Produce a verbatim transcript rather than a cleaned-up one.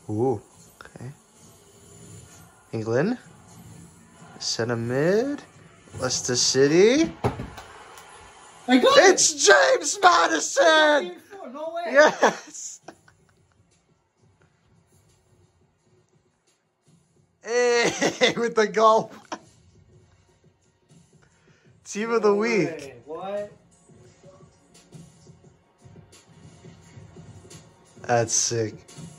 Ooh, okay. England. Center mid. Leicester City. I got It's it. James Maddison! No way. Yes! Hey, with the goal. Team No of the way. week. What? That's sick.